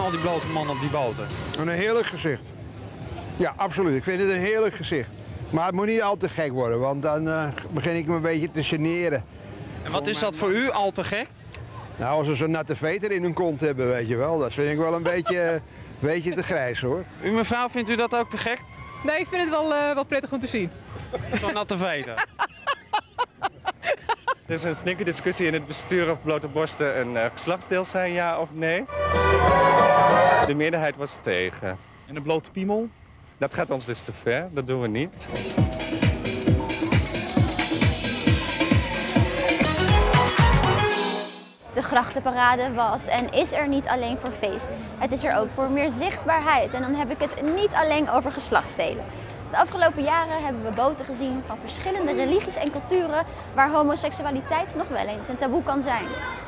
al die blote mannen op die boten? Een heerlijk gezicht. Ja, absoluut. Ik vind het een heerlijk gezicht. Maar het moet niet al te gek worden, want dan begin ik me een beetje te generen. En wat is dat voor u al te gek? Nou, als ze zo'n natte veter in hun kont hebben, weet je wel. Dat vind ik wel een beetje te grijs, hoor. U mevrouw, vindt u dat ook te gek? Nee, ik vind het wel prettig om te zien. Zo'n natte veter. Er is een flinke discussie in het bestuur of blote borsten een geslachtsdeel zijn, ja of nee. De meerderheid was tegen. En de blote piemel? Dat gaat ons dus te ver, dat doen we niet. De grachtenparade was en is er niet alleen voor feest. Het is er ook voor meer zichtbaarheid. En dan heb ik het niet alleen over geslachtsdelen. De afgelopen jaren hebben we boten gezien van verschillende religies en culturen waar homoseksualiteit nog wel eens een taboe kan zijn.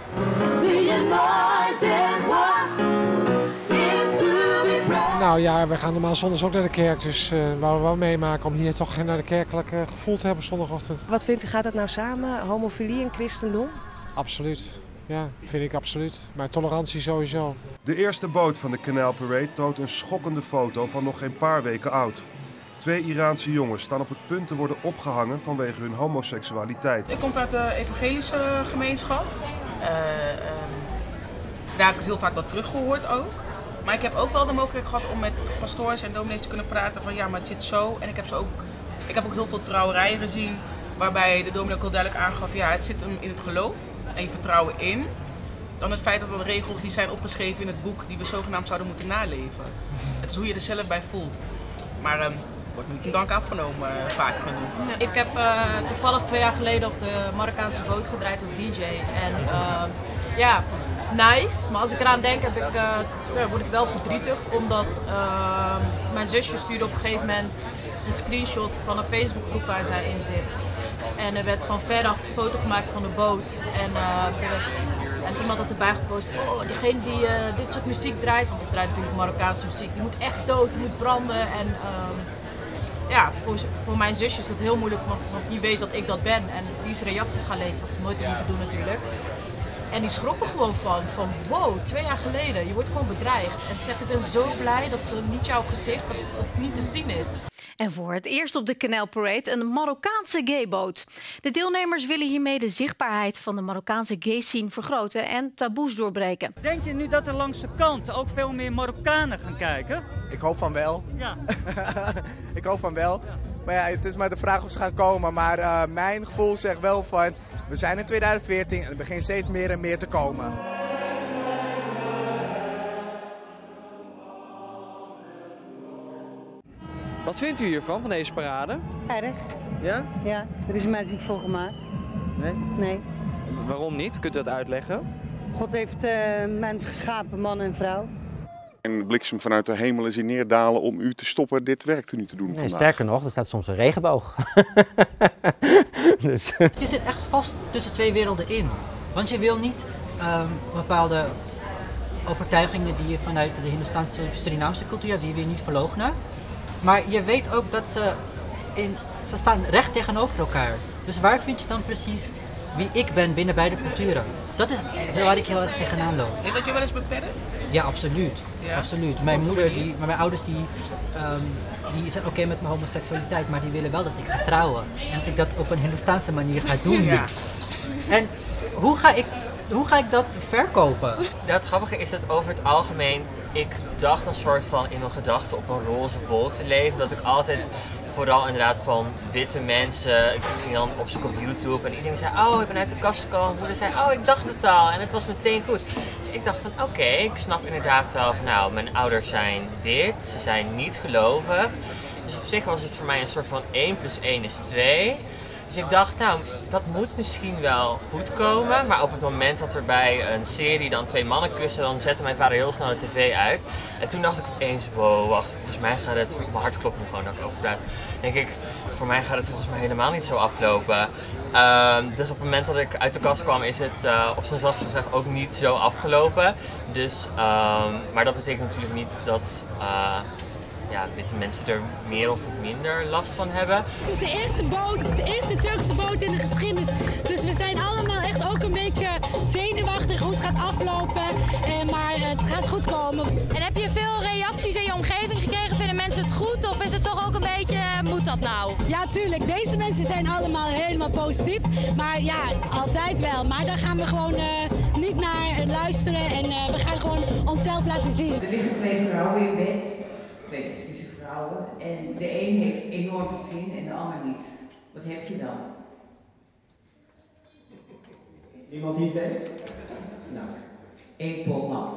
Nou ja, we gaan normaal zondags ook naar de kerk, dus wou we wel meemaken om hier toch naar de kerkelijke gevoel te hebben zondagochtend. Wat vindt u, gaat het nou samen, homofilie en christendom? Absoluut, ja, vind ik absoluut. Maar tolerantie sowieso. De eerste boot van de Canal Parade toont een schokkende foto van nog geen paar weken oud. 2 Iraanse jongens staan op het punt te worden opgehangen vanwege hun homoseksualiteit. Ik kom uit de evangelische gemeenschap. Daar heb ik het heel vaak wel teruggehoord ook. Maar ik heb ook wel de mogelijkheid gehad om met pastoors en dominees te kunnen praten van ja, maar het zit zo. En ik heb ook heel veel trouwerijen gezien waarbij de dominee ook heel duidelijk aangaf, ja, het zit hem in het geloof en je vertrouwen in. Dan het feit dat er regels die zijn opgeschreven in het boek die we zogenaamd zouden moeten naleven. Het is hoe je er zelf bij voelt. Maar wordt niet een dank afgenomen, vaak genoeg. Ik heb toevallig 2 jaar geleden op de Marokkaanse boot gedraaid als DJ. En ja, nice. Maar als ik eraan denk, word ik wel verdrietig. Omdat mijn zusje stuurde op een gegeven moment een screenshot van een Facebookgroep waar zij in zit. En er werd van veraf een foto gemaakt van de boot. En iemand had erbij gepost, oh, diegene die dit soort muziek draait, want ik draai natuurlijk Marokkaanse muziek, die moet echt dood, die moet branden. En ja, voor mijn zusje is het heel moeilijk, want die weet dat ik dat ben. En die is reacties gaan lezen, wat ze nooit hebben moeten doen natuurlijk. En die schrok er gewoon van wow, 2 jaar geleden, je wordt gewoon bedreigd. En ze zegt, ik ben zo blij dat ze niet jouw gezicht, dat het niet te zien is. En voor het eerst op de Canal Parade een Marokkaanse gayboot. De deelnemers willen hiermee de zichtbaarheid van de Marokkaanse gay scene vergroten en taboes doorbreken. Denk je nu dat er langs de kant ook veel meer Marokkanen gaan kijken? Ik hoop van wel. Ja. Ik hoop van wel. Ja. Maar ja, het is maar de vraag of ze gaan komen. Maar mijn gevoel zegt wel van, we zijn in 2014 en er begint steeds meer en meer te komen. Wat vindt u hiervan, van deze parade? Erg. Ja? Ja, er is mij niet voor gemaakt. Nee? Nee. Waarom niet? Kunt u dat uitleggen? God heeft mens geschapen, man en vrouw. En de bliksem vanuit de hemel is hier neerdalen om u te stoppen dit werk nu te doen vandaag. Sterker nog, er staat soms een regenboog. Dus. Je zit echt vast tussen 2 werelden in. Want je wil niet bepaalde overtuigingen die je vanuit de Hindoestaanse Surinaamse cultuur hebt, die wil je niet verloochenen. Maar je weet ook dat ze staan recht tegenover elkaar. Dus waar vind je dan precies wie ik ben binnen beide culturen? Dat is waar ik heel erg tegenaan loop. Heeft dat je wel eens beperkt? Ja, absoluut. Ja? Absoluut. Mijn moeder, mijn ouders die zijn oké met mijn homoseksualiteit, maar die willen wel dat ik ga trouwen. En dat ik dat op een Hindoestaanse manier ga doen. Ja. En hoe ga ik dat verkopen? Het grappige is dat over het algemeen, ik dacht een soort van in mijn gedachten op een roze wolk te leven. Dat ik altijd vooral inderdaad van witte mensen, ik ging dan opzoeken op YouTube en iedereen zei, oh ik ben uit de kast gekomen. Mijn moeder zei, oh ik dacht het al en het was meteen goed. Dus ik dacht van oké, ik snap inderdaad wel van nou, mijn ouders zijn wit, ze zijn niet gelovig. Dus op zich was het voor mij een soort van 1 + 1 = 2. Dus ik dacht, nou, dat moet misschien wel goed komen. Maar op het moment dat er bij een serie dan 2 mannen kussen, dan zette mijn vader heel snel de tv uit. En toen dacht ik opeens, wow, wacht, volgens mij gaat het, mijn hart klopt nu gewoon dat ik over denk ik, voor mij gaat het volgens mij helemaal niet zo aflopen. Dus op het moment dat ik uit de kast kwam, is het op zijn zachtst gezegd ook niet zo afgelopen. Dus, maar dat betekent natuurlijk niet dat witte mensen er meer of minder last van hebben. Het is de eerste Turkse boot in de geschiedenis. Dus we zijn allemaal echt ook een beetje zenuwachtig hoe het gaat aflopen. Maar het gaat goed komen. En heb je veel reacties in je omgeving gekregen? Vinden mensen het goed of is het toch ook een beetje, moet dat nou? Ja, tuurlijk. Deze mensen zijn allemaal helemaal positief. Maar ja, altijd wel. Maar daar gaan we gewoon niet naar luisteren en we gaan gewoon onszelf laten zien. Er liggen 2 vrouwen in bed, 2 lesbische vrouwen. En de een heeft enorm veel zin en de ander niet. Wat heb je dan? Iemand die het weet? Nou. 1 pot nat.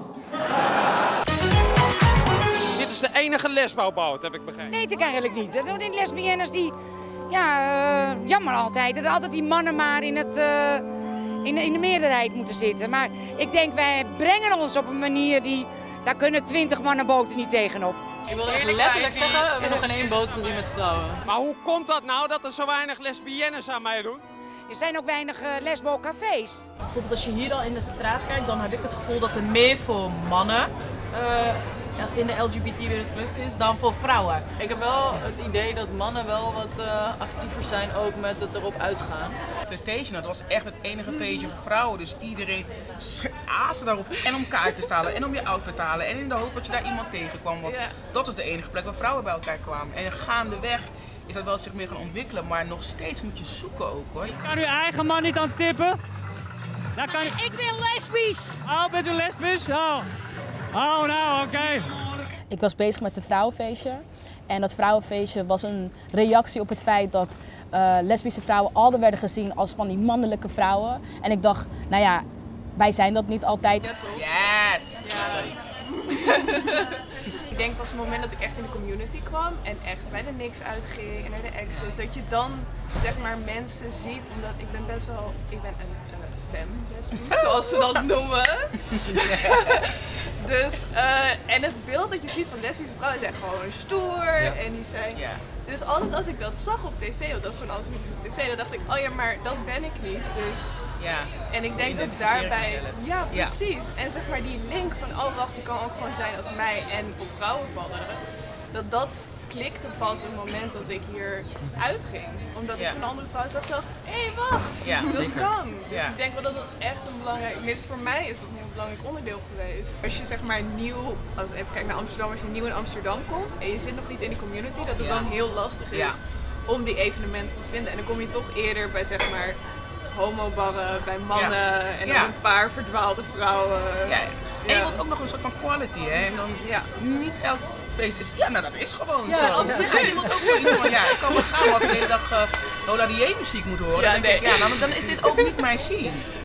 Dit is de enige lesbouwboot, heb ik begrepen. Nee, dat eigenlijk niet. Dat doen die lesbiennes die, ja, jammer altijd. Dat altijd die mannen maar in de meerderheid moeten zitten. Maar ik denk, wij brengen ons op een manier die, daar kunnen 20 mannenboten niet tegenop. Ik wil echt letterlijk zeggen, we hebben nog geen 1 boot gezien met vrouwen. Maar hoe komt dat nou dat er zo weinig lesbiennes aan meedoen? Er zijn ook weinig lesbo-cafés. Bijvoorbeeld als je hier al in de straat kijkt, dan heb ik het gevoel dat er meer voor mannen in de LGBT-wereld plus is dan voor vrouwen. Ik heb wel het idee dat mannen wel wat actiever zijn ook met het erop uitgaan. Flirtation, dat was echt het enige feestje voor vrouwen. Dus iedereen aasde daarop en om kaartjes te halen en om je outfit te halen. En in de hoop dat je daar iemand tegenkwam. Want dat was de enige plek waar vrouwen bij elkaar kwamen. En gaandeweg is dat wel zich meer gaan ontwikkelen, maar nog steeds moet je zoeken ook hoor. Kan uw eigen man niet aan tippen? Dan kan... Ik ben lesbisch! Oh, bent u lesbisch? Oh nou, oké. Ik was bezig met een vrouwenfeestje. En dat vrouwenfeestje was een reactie op het feit dat lesbische vrouwen altijd werden gezien als van die mannelijke vrouwen. En ik dacht, nou ja, wij zijn dat niet altijd. Yes! Ik denk pas op het moment dat ik echt in de community kwam en echt bij de niks uitging en naar de exit, dat je dan zeg maar mensen ziet, omdat ik ben best wel, ik ben een femme-lesbisch, zoals ze dat noemen. Dus, en het beeld dat je ziet van lesbische vrouwen zijn gewoon stoer en die zijn... Dus altijd als ik dat zag op tv, want dat is gewoon alles op tv, dan dacht ik, oh ja, maar dat ben ik niet. Dus, en ik denk dat daarbij, ja precies, en zeg maar die link van, oh wacht, die kan ook gewoon zijn als mij en op vrouwen vallen, dat klikte pas op het moment dat ik hier uitging. Omdat ik toen een andere vrouw zag en dacht, hé wacht, dat kan. Dus ik denk wel dat het echt een belangrijk, tenminste voor mij is dat een heel belangrijk onderdeel geweest. Als je zeg maar nieuw, als even kijken naar Amsterdam, als je nieuw in Amsterdam komt en je zit nog niet in die community, dat het dan heel lastig is om die evenementen te vinden. En dan kom je toch eerder bij zeg maar homobarren, bij mannen en dan een paar verdwaalde vrouwen. En je wilt ook nog een soort van quality, hè? En dan niet elk feest is, nou dat is gewoon zo. Absoluut. Je wilt ook wel iets van, ik kan wel gaan als ik de hele dag Lola die muziek moet horen. Dan denk ik, dan is dit ook niet mijn scene.